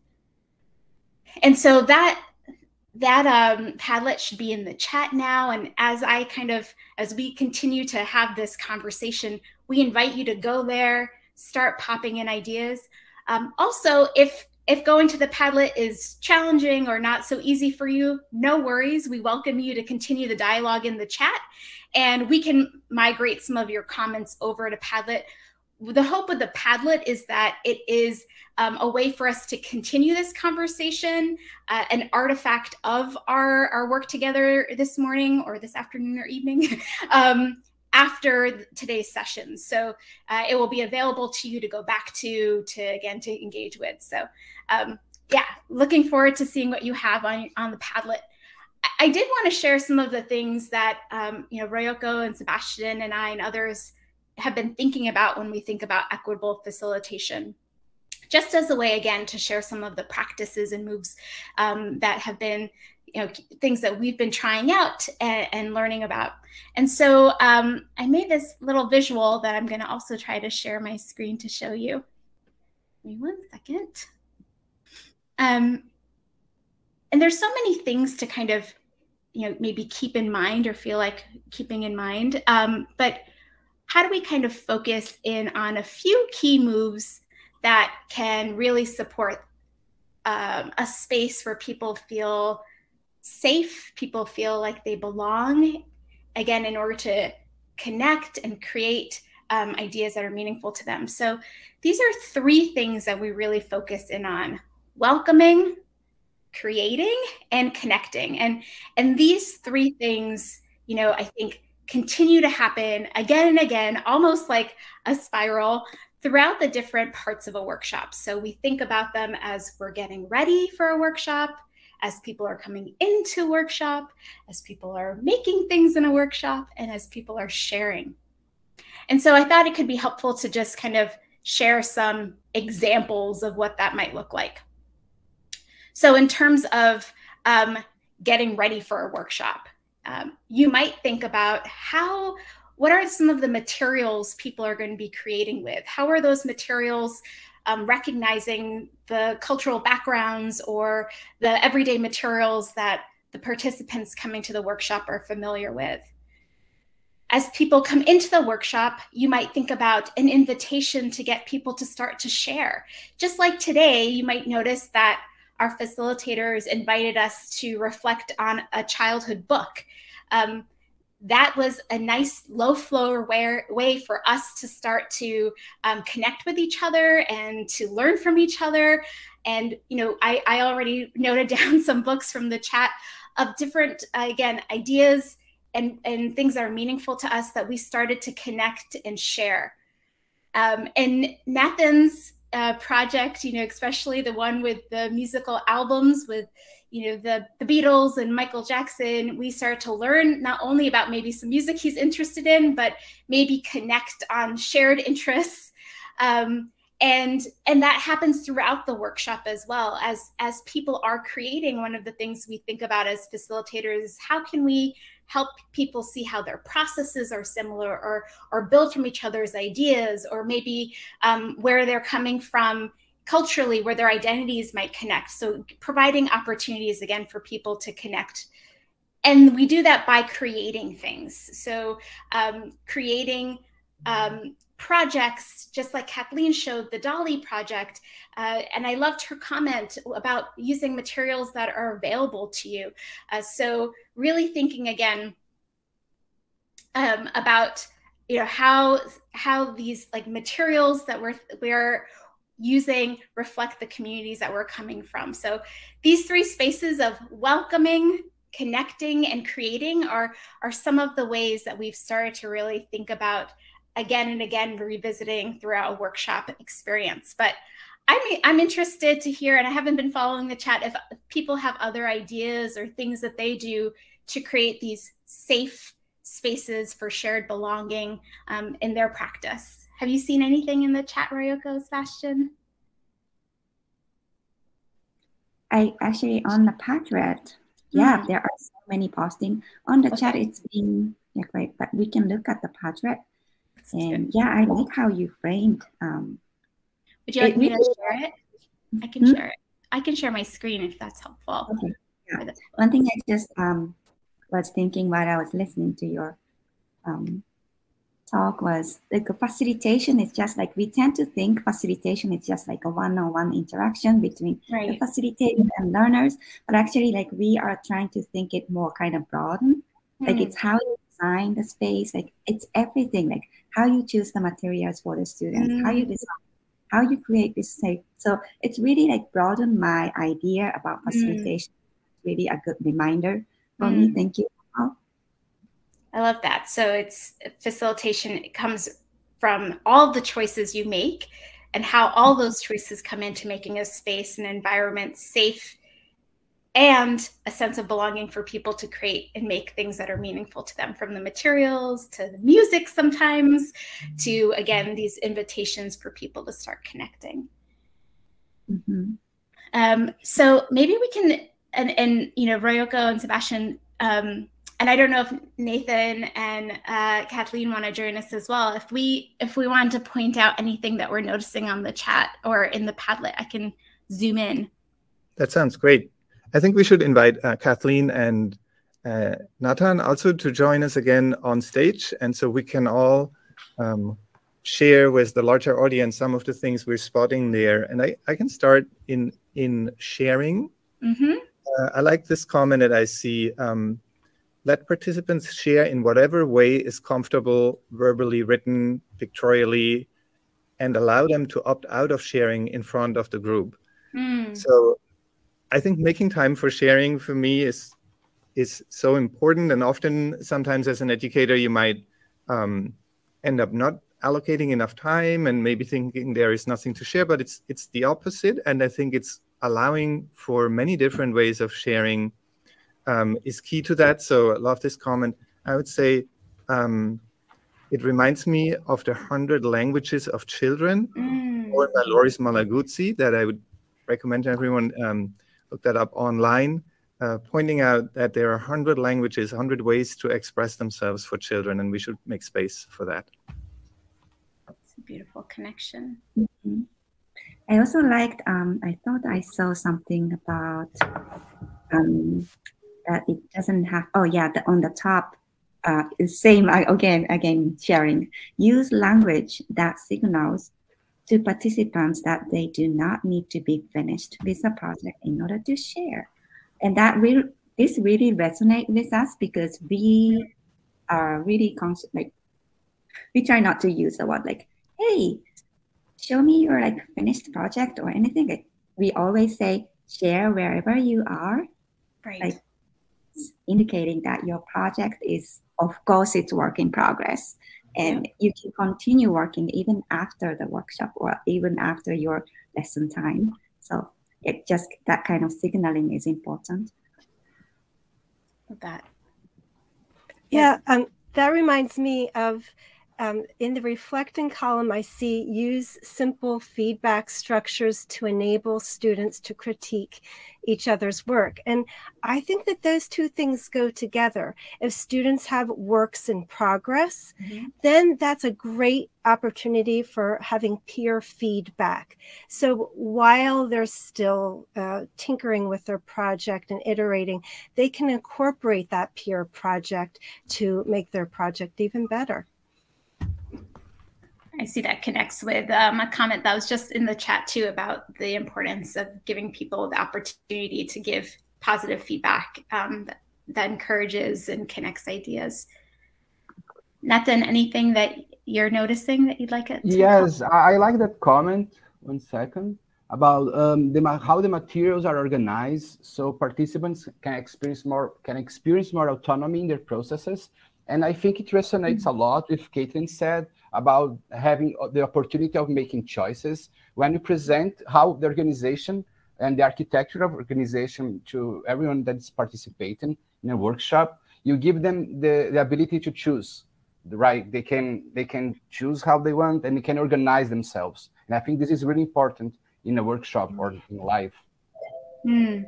[SPEAKER 1] And so that that um, Padlet should be in the chat now. And as I kind of, as we continue to have this conversation, we invite you to go there, start popping in ideas. Um, also, if If going to the Padlet is challenging or not so easy for you, no worries. We welcome you to continue the dialogue in the chat, and we can migrate some of your comments over to Padlet. The hope with the Padlet is that it is um, a way for us to continue this conversation, uh, an artifact of our, our work together this morning or this afternoon or evening. um, after today's session. So uh, it will be available to you to go back to, to again, to engage with. So um, yeah, looking forward to seeing what you have on, on the Padlet. I, I did want to share some of the things that, um, you know, Ryoko and Sebastian and I and others have been thinking about when we think about equitable facilitation, just as a way, again, to share some of the practices and moves um, that have been, you know, things that we've been trying out and, and learning about. And so um, I made this little visual that I'm going to also try to share my screen to show you. Give me one second. Um, and there's so many things to kind of, you know, maybe keep in mind or feel like keeping in mind. Um, but how do we kind of focus in on a few key moves that can really support um, a space where people feel safe, people feel like they belong, again, in order to connect and create um, ideas that are meaningful to them. So these are three things that we really focus in on: welcoming, creating, and connecting. And, and these three things, you know, I think continue to happen again and again, almost like a spiral throughout the different parts of a workshop. So we think about them as we're getting ready for a workshop, as people are coming into workshop, as people are making things in a workshop, and as people are sharing. And so I thought it could be helpful to just kind of share some examples of what that might look like. So in terms of um, getting ready for a workshop, um, you might think about how, what are some of the materials people are going to be creating with? How are those materials Um, recognizing the cultural backgrounds or the everyday materials that the participants coming to the workshop are familiar with? As people come into the workshop, you might think about an invitation to get people to start to share. Just like today, you might notice that our facilitators invited us to reflect on a childhood book. Um, that was a nice low flow way, way for us to start to um, connect with each other and to learn from each other. And, you know, I, I already noted down some books from the chat of different, uh, again, ideas and, and things that are meaningful to us that we started to connect and share. Um, and Nathan's uh, project, you know, especially the one with the musical albums with, you know, the, the Beatles and Michael Jackson, we start to learn not only about maybe some music he's interested in, but maybe connect on shared interests. Um, and, and that happens throughout the workshop as well. As, as people are creating, one of the things we think about as facilitators is how can we help people see how their processes are similar, or, or build from each other's ideas, or maybe um, where they're coming from culturally, where their identities might connect. So providing opportunities, again, for people to connect. And we do that by creating things. So um, creating um, projects, just like Kathleen showed the Dolly project. Uh, and I loved her comment about using materials that are available to you. Uh, so really thinking again um, about, you know, how how these like materials that we're we're using reflect the communities that we're coming from. So these three spaces of welcoming, connecting, and creating are are some of the ways that we've started to really think about again and again, revisiting throughout a workshop experience. But I'm, I'm interested to hear, and I haven't been following the chat, if people have other ideas or things that they do to create these safe spaces for shared belonging um, in their practice. Have you seen anything in the chat, Ryoko, Sebastian?
[SPEAKER 2] I actually, on the Padlet, yeah, mm-hmm. there are so many posting. On the okay. chat, it's been, yeah, great, but we can look at the Padlet. And yeah, I like how you framed. Um,
[SPEAKER 1] Would you like me to share it? I can hmm? share it. I can share my screen if that's helpful.
[SPEAKER 2] Okay. Yeah. One thing I just um, was thinking while I was listening to your um, talk was like a facilitation is just like, we tend to think facilitation is just like a one-on-one interaction between right. the facilitator and learners, but actually like we are trying to think it more kind of broaden. Mm. Like it's how you design the space, like it's everything, like how you choose the materials for the students, mm. how you design, how you create this safe. So it's really like broaden my idea about facilitation. Mm. Really a good reminder for mm. me. Thank you.
[SPEAKER 1] I love that. So it's facilitation. It comes from all the choices you make and how all those choices come into making a space and environment safe and a sense of belonging for people to create and make things that are meaningful to them, from the materials to the music sometimes to, again, these invitations for people to start connecting. Mm-hmm. Um, so maybe we can, and, and you know, Ryoko and Sebastian, um, and I don't know if Nathan and uh, Kathleen want to join us as well. If we if we wanted to point out anything that we're noticing on the chat or in the Padlet, I can zoom in.
[SPEAKER 3] That sounds great. I think we should invite uh, Kathleen and uh, Nathan also to join us again on stage, and so we can all um, share with the larger audience some of the things we're spotting there. And I, I can start in in sharing. Mm-hmm. uh, I like this comment that I see. Um, Let participants share in whatever way is comfortable, verbally, written, pictorially, and allow them to opt out of sharing in front of the group. Mm. So I think making time for sharing for me is, is so important. And often, sometimes as an educator, you might um, end up not allocating enough time and maybe thinking there is nothing to share, but it's, it's the opposite. And I think it's allowing for many different ways of sharing Um, is key to that. So I love this comment. I would say um, it reminds me of the hundred languages of children, mm. or by Loris Malaguzzi, that I would recommend everyone um, look that up online, uh, pointing out that there are hundred languages, hundred ways to express themselves for children, and we should make space for that.
[SPEAKER 1] It's a beautiful connection.
[SPEAKER 2] Mm-hmm. I also liked, um, I thought I saw something about um, that it doesn't have, oh yeah, the, on the top, uh, same, again, again, sharing. Use language that signals to participants that they do not need to be finished with a project in order to share. And that really, this really resonates with us because we are really conscious, like, we try not to use the word like, hey, show me your like finished project or anything. Like, we always say, share wherever you are.
[SPEAKER 1] Right.
[SPEAKER 2] Like, indicating that your project is, of course, it's work in progress, and yeah. you can continue working even after the workshop or even after your lesson time. So it just, that kind of signaling is important.
[SPEAKER 1] That.
[SPEAKER 5] Yeah, um, that reminds me of Um, in the reflecting column, I see use simple feedback structures to enable students to critique each other's work. And I think that those two things go together. If students have works in progress, mm-hmm. then that's a great opportunity for having peer feedback. So while they're still uh, tinkering with their project and iterating, they can incorporate that peer project to make their project even better.
[SPEAKER 1] I see that connects with um, a comment that was just in the chat too about the importance of giving people the opportunity to give positive feedback um, that, that encourages and connects ideas. Nathan, anything that you're noticing that you'd like it to
[SPEAKER 4] Yes,
[SPEAKER 1] help?
[SPEAKER 4] I I like that comment. One second. About um, the, ma- how the materials are organized, so participants can experience more can experience more autonomy in their processes. And I think it resonates a lot with Caitlin said about having the opportunity of making choices when you present how the organization and the architecture of organization to everyone that's participating in a workshop. You give them the, the ability to choose, right? They can they can choose how they want and they can organize themselves. And I think this is really important in a workshop or in life.
[SPEAKER 1] Mm.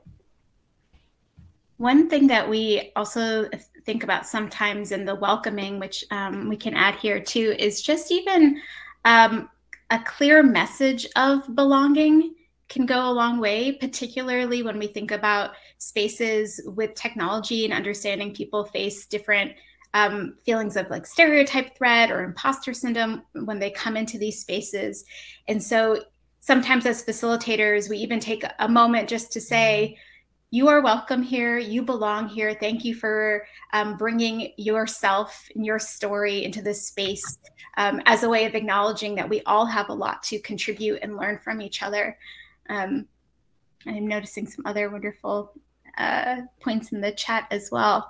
[SPEAKER 1] One thing that we also think about sometimes in the welcoming, which um, we can add here too, is just even um, a clear message of belonging can go a long way, particularly when we think about spaces with technology and understanding people face different um, feelings of like stereotype threat or imposter syndrome when they come into these spaces. And so sometimes as facilitators, we even take a moment just to say, you are welcome here, you belong here. Thank you for um, bringing yourself and your story into this space um, as a way of acknowledging that we all have a lot to contribute and learn from each other. Um, I'm noticing some other wonderful uh, points in the chat as well.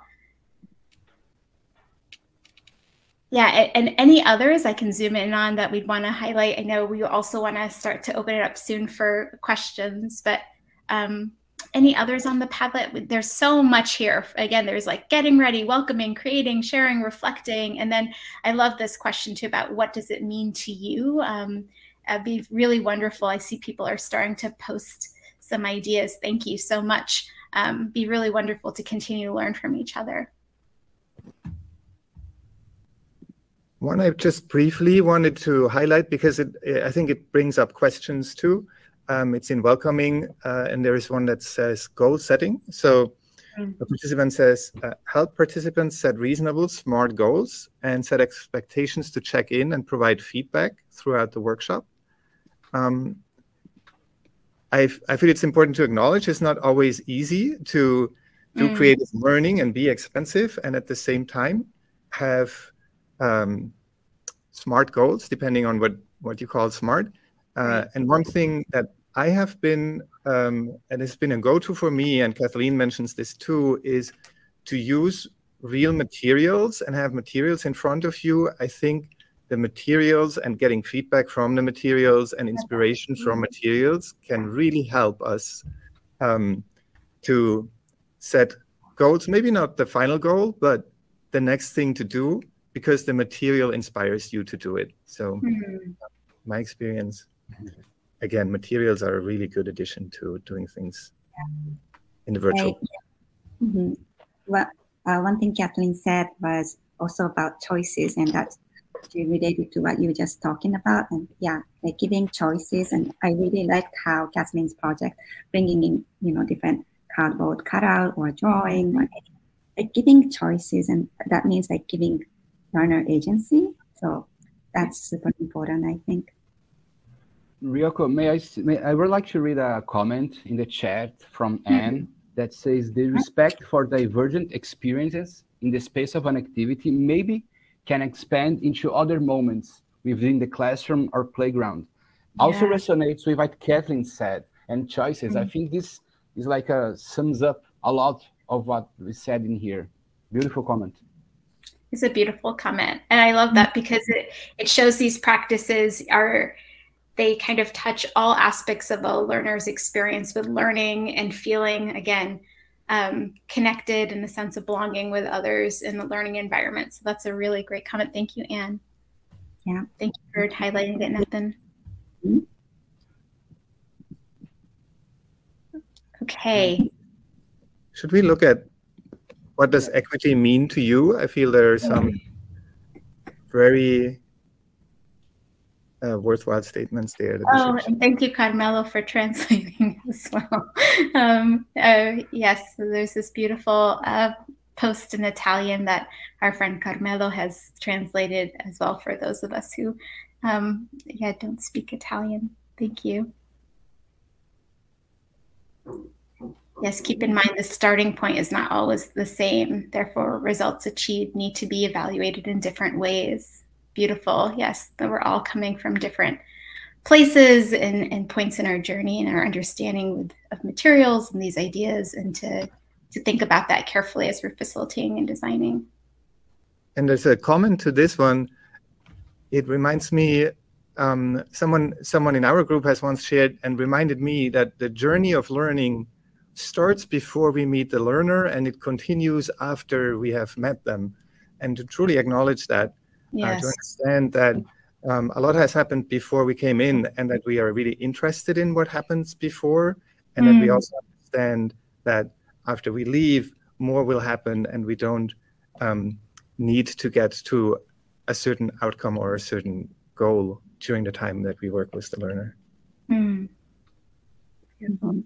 [SPEAKER 1] Yeah, and any others I can zoom in on that we'd want to highlight. I know we also want to start to open it up soon for questions, but um, any others on the Padlet? There's so much here. Again, there's like getting ready, welcoming, creating, sharing, reflecting. And then I love this question too about what does it mean to you? Um, it'd be really wonderful. I see people are starting to post some ideas. Thank you so much. Um, be really wonderful to continue to learn from each other.
[SPEAKER 3] One I just briefly wanted to highlight because it, I think it brings up questions too. Um, it's in welcoming, uh, and there is one that says goal setting. So the participant says, uh, help participants set reasonable, smart goals and set expectations to check in and provide feedback throughout the workshop. Um, I, I feel it's important to acknowledge it's not always easy to do mm. creative learning and be expensive and at the same time have um, smart goals, depending on what, what you call smart. Uh, right. And one thing that I have been, um, and it's been a go-to for me, and Kathleen mentions this too, is to use real materials and have materials in front of you. I think the materials and getting feedback from the materials and inspiration from materials can really help us um, to set goals, maybe not the final goal, but the next thing to do, because the material inspires you to do it. So mm-hmm. my experience, again, materials are a really good addition to doing things in the virtual.
[SPEAKER 2] Right. Mm-hmm. Well, uh, one thing Kathleen said was also about choices, and that's related to what you were just talking about. And yeah, like giving choices. And I really liked how Kathleen's project, bringing in, you know, different cardboard cutout or drawing, or like giving choices. And that means like giving learner agency. So that's super important, I think.
[SPEAKER 4] Ryoko, may I, may, I would like to read a comment in the chat from Anne mm-hmm. that says the respect for divergent experiences in the space of an activity maybe can expand into other moments within the classroom or playground. Yeah. Also resonates with what Kathleen said and choices. Mm-hmm. I think this is like a sums up a lot of what we said in here. Beautiful comment.
[SPEAKER 1] It's a beautiful comment. And I love that because it, it shows these practices are, they kind of touch all aspects of a learner's experience with learning and feeling, again, um, connected in the sense of belonging with others in the learning environment. So that's a really great comment. Thank you, Anne.
[SPEAKER 2] Yeah.
[SPEAKER 1] Thank you for highlighting it, Nathan. Okay.
[SPEAKER 3] Should we look at what does equity mean to you? I feel there are some very Uh, worthwhile statements there.
[SPEAKER 1] Oh, and thank you, Carmelo, for translating as well. Um, uh, yes, so there's this beautiful uh, post in Italian that our friend Carmelo has translated as well for those of us who Um, yeah, don't speak Italian. Thank you. Yes, keep in mind the starting point is not always the same. Therefore, results achieved need to be evaluated in different ways. Beautiful. Yes, that we're all coming from different places and, and points in our journey and our understanding of materials and these ideas, and to, to think about that carefully as we're facilitating and designing.
[SPEAKER 3] And there's a comment to this one. It reminds me, um, someone, someone in our group has once shared and reminded me that the journey of learning starts before we meet the learner, and it continues after we have met them. And to truly acknowledge that,
[SPEAKER 1] yes.
[SPEAKER 3] uh, to understand that um, a lot has happened before we came in, and that we are really interested in what happens before, and mm. that we also understand that after we leave, more will happen, and we don't um, need to get to a certain outcome or a certain goal during the time that we work with the learner.
[SPEAKER 1] Mm. Beautiful.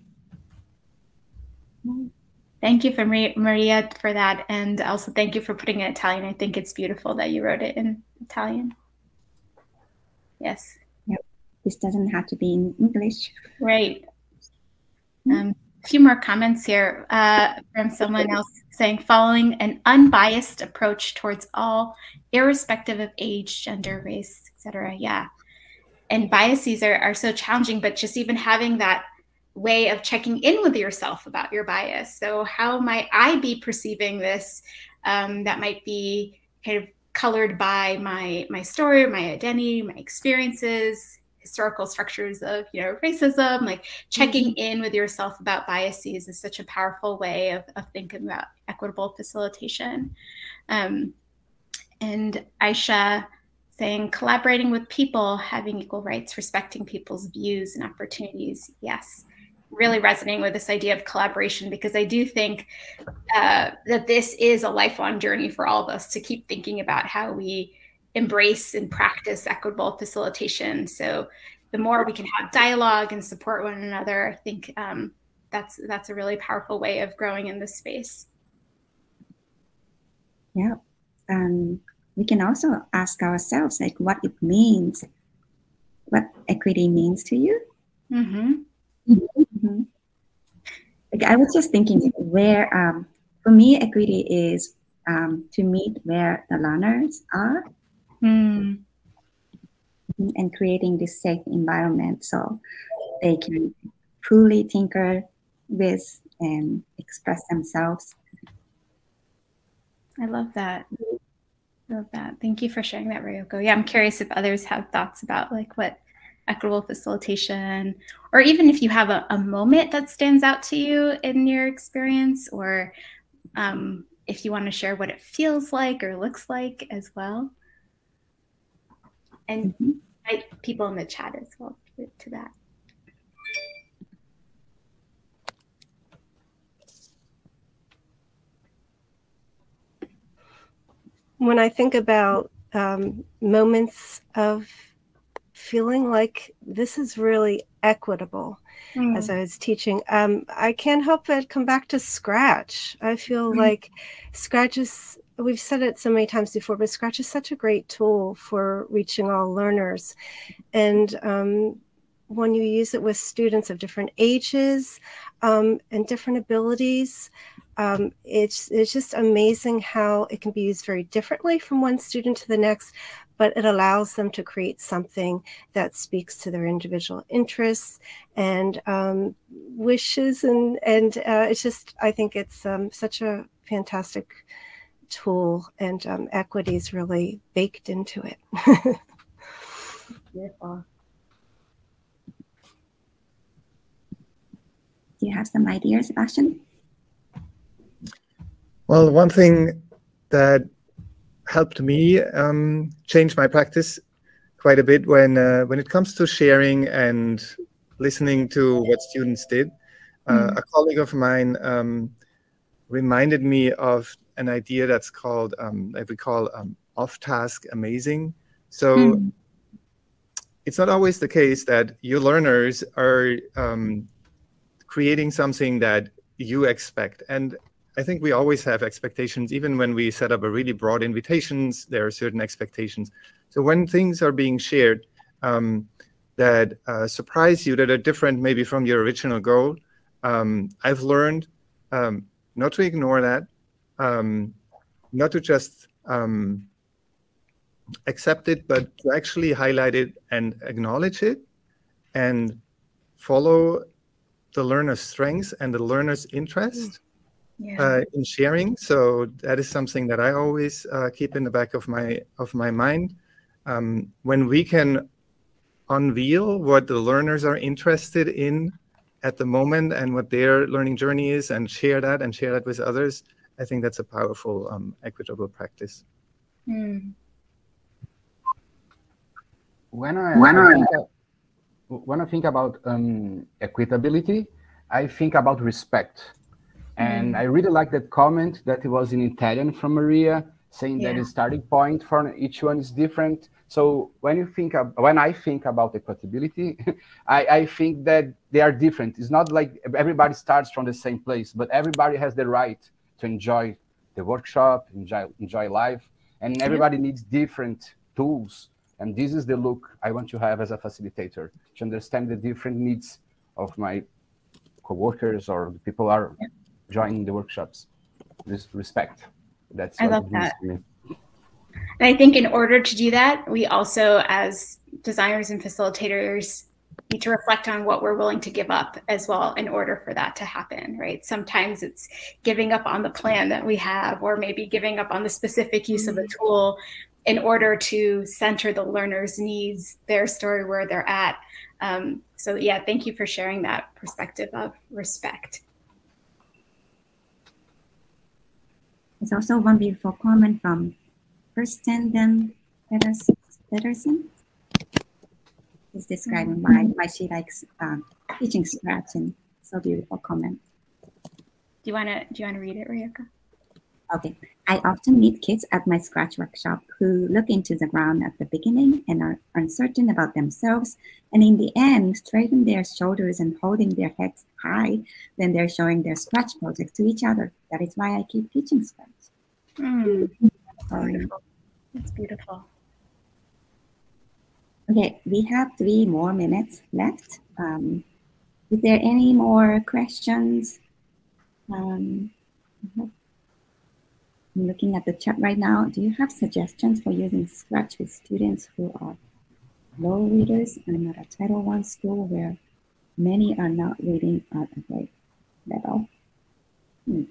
[SPEAKER 1] Thank you for Maria for that, and also thank you for putting it in Italian. I think it's beautiful that you wrote it in Italian. Yes.
[SPEAKER 2] Yep. This doesn't have to be in English.
[SPEAKER 1] Right. Um, a few more comments here uh, from someone else saying, following an unbiased approach towards all, irrespective of age, gender, race, et cetera. Yeah. And biases are, are so challenging, but just even having that way of checking in with yourself about your bias. So how might I be perceiving this um, that might be kind of colored by my my story, my identity, my experiences, historical structures of, you know, racism. Like checking in with yourself about biases is such a powerful way of, of thinking about equitable facilitation. Um, and Aisha saying, collaborating with people, having equal rights, respecting people's views and opportunities. Yes. Really resonating with this idea of collaboration, because I do think uh, that this is a lifelong journey for all of us to keep thinking about how we embrace and practice equitable facilitation. So the more we can have dialogue and support one another, I think um, that's that's a really powerful way of growing in this space.
[SPEAKER 2] Yeah, um, we can also ask ourselves like what it means, what equity means to you.
[SPEAKER 1] Mm-hmm.
[SPEAKER 2] Mm-hmm. Like I was just thinking where, um, for me, equity is um, to meet where the learners are
[SPEAKER 1] mm.
[SPEAKER 2] and creating this safe environment so they can truly tinker with and express themselves.
[SPEAKER 1] I love that. I love that. Thank you for sharing that, Ryoko. Yeah, I'm curious if others have thoughts about like what equitable facilitation, or even if you have a, a moment that stands out to you in your experience, or um, if you want to share what it feels like or looks like as well. And mm-hmm. invite people in the chat as well to that.
[SPEAKER 5] When I think about um, moments of feeling like this is really equitable, mm. as I was teaching, um, I can't help but come back to Scratch. I feel mm. like Scratch is, we've said it so many times before, but Scratch is such a great tool for reaching all learners. And um, when you use it with students of different ages um, and different abilities, um, it's, it's just amazing how it can be used very differently from one student to the next, but it allows them to create something that speaks to their individual interests and um, wishes. And, and uh, it's just, I think it's um, such a fantastic tool, and um, equity is really baked into it.
[SPEAKER 2] Beautiful. Do you have some ideas, Sebastian?
[SPEAKER 3] Well, one thing that helped me um, change my practice quite a bit when uh, when it comes to sharing and listening to what students did. Uh, mm. A colleague of mine um, reminded me of an idea that's called, um, that we call um, off-task amazing. So mm. it's not always the case that your learners are um, creating something that you expect. And I think we always have expectations, even when we set up a really broad invitations, there are certain expectations. So when things are being shared um, that uh, surprise you, that are different maybe from your original goal, um, I've learned um, not to ignore that, um, not to just um, accept it, but to actually highlight it and acknowledge it and follow the learner's strengths and the learner's interest yeah. uh, in sharing. So that is something that I always uh, keep in the back of my of my mind. Um, when we can unveil what the learners are interested in at the moment and what their learning journey is, and share that and share that with others, I think that's a powerful um, equitable practice.
[SPEAKER 1] Mm.
[SPEAKER 4] When I, when I, I think, I, when I think about um, equitability, I think about respect. And mm. I really like that comment that it was in Italian from Maria, saying yeah. that the starting point for each one is different. So when you think of, when I think about equitability, I, I think that they are different. It's not like everybody starts from the same place, but everybody has the right to enjoy the workshop, enjoy, enjoy life, and everybody yeah. needs different tools. And this is the look I want to have as a facilitator, to understand the different needs of my coworkers or the people are yeah. joining the workshops. This respect. That's
[SPEAKER 1] I
[SPEAKER 4] what
[SPEAKER 1] love
[SPEAKER 4] it means
[SPEAKER 1] that.
[SPEAKER 4] to me.
[SPEAKER 1] And I think in order to do that, we also, as designers and facilitators, need to reflect on what we're willing to give up as well in order for that to happen, right? Sometimes it's giving up on the plan that we have, or maybe giving up on the specific use of a tool in order to center the learner's needs, their story, where they're at. Um, so yeah, thank you for sharing that perspective of respect.
[SPEAKER 2] There's also one beautiful comment from Kirsten Peterson. Is describing why why she likes um, teaching Scratch, and so beautiful comment.
[SPEAKER 1] Do you wanna do you wanna read it, Ryoko?
[SPEAKER 2] Okay. I often meet kids at my Scratch workshop who look into the ground at the beginning and are uncertain about themselves, and in the end straighten their shoulders and holding their heads high when they're showing their Scratch projects to each other. That is why I keep teaching Scratch.
[SPEAKER 1] Mm. That's beautiful. That's beautiful.
[SPEAKER 2] Okay, we have three more minutes left. Um, is there any more questions? Um, I'm looking at the chat right now. Do you have suggestions for using Scratch with students who are low readers and at a Title one school where many are not reading at a grade level? Hmm.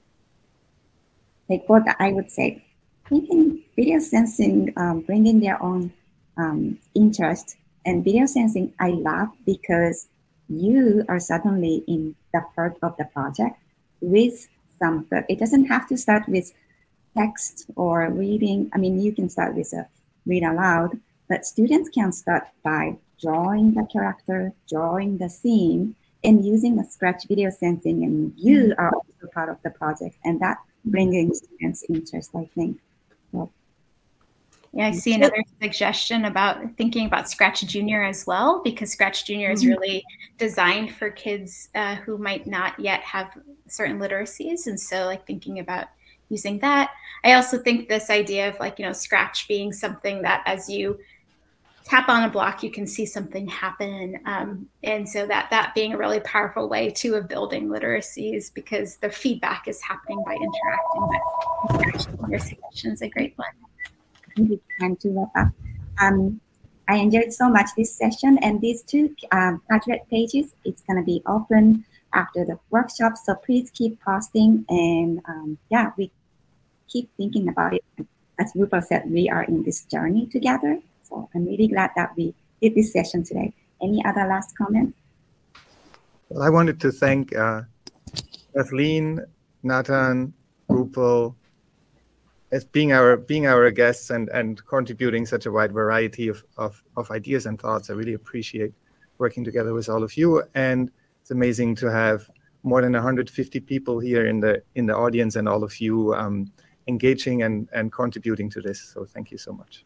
[SPEAKER 2] Like what I would say, thinking video sensing, um, bringing their own um, interest, and video sensing I love because you are suddenly in the heart of the project with some, but it doesn't have to start with text or reading. I mean, you can start with a read aloud, but students can start by drawing the character, drawing the scene, and using the Scratch video sensing, and you are also part of the project, and that bringing students interest, I think. So,
[SPEAKER 1] yeah, I see another suggestion about thinking about Scratch Junior as well, because Scratch Junior mm-hmm. is really designed for kids uh, who might not yet have certain literacies. And so like thinking about using that. I also think this idea of like, you know, Scratch being something that as you tap on a block, you can see something happen. Um, and so that that being a really powerful way too of building literacies, because the feedback is happening by interacting. But your suggestion is a great one.
[SPEAKER 2] Time to wrap up. Um, I enjoyed so much this session, and these two um, graduate pages, it's going to be open after the workshop. So please keep posting, and um, yeah, we keep thinking about it. As Rupal said, we are in this journey together. So I'm really glad that we did this session today. Any other last comments?
[SPEAKER 3] Well, I wanted to thank uh, Kathleen, Nathan, Rupal, as being our being our guests and and contributing such a wide variety of, of of ideas and thoughts. I really appreciate working together with all of you, and it's amazing to have more than one hundred fifty people here in the in the audience, and all of you um, engaging and and contributing to this. So thank you so much.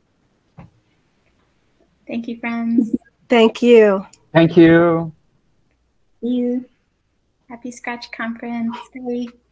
[SPEAKER 1] Thank you, friends.
[SPEAKER 5] Thank you.
[SPEAKER 4] Thank you.
[SPEAKER 2] See you.
[SPEAKER 1] Happy Scratch Conference. Bye.